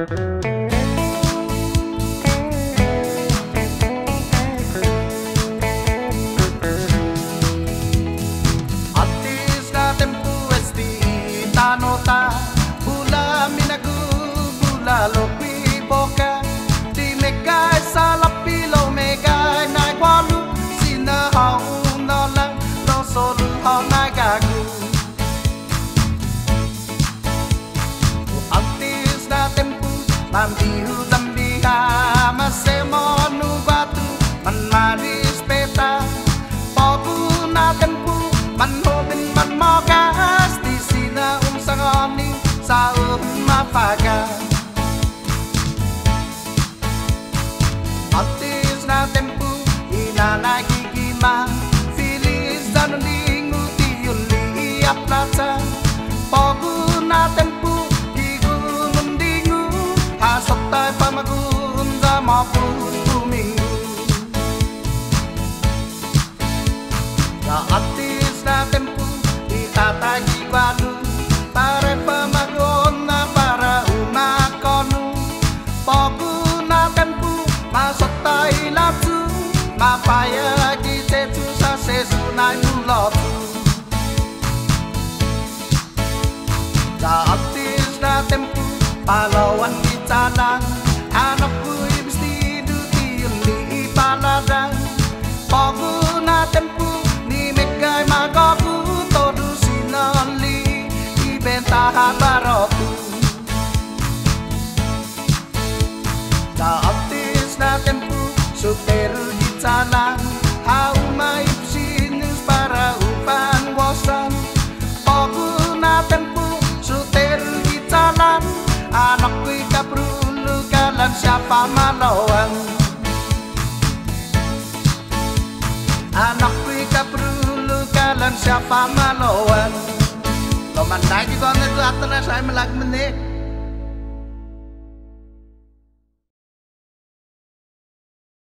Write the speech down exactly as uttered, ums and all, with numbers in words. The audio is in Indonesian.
Mambihu zambiha masemonu batu man maris peta pogu na tempu man hobin man mogas di sina um sangoni sa um mafaga artis na tempu ina na gigima filis danulingu tiuli aplata pogu na tempu Sotai pamagun za maupun tuminggu na artis na tempu itatagi badu para pamagun na para umakonu pogu na tempu masotai lapsu mapaya gisetu sa sesu nai mulotu na artis na tempu pahlawan jalan anakku mesti dutiun di paladan pogu na tempu ni megai magaku todu sinali ibentaha barotu da artis na tempu suteru di jalan hau mai sinus para upan wosan pogu na tempu suteru di jalan anakku perlu kalian siapa melawan anakku perlu kalian siapa melawan lo mandai di kau itu atas saya melak menik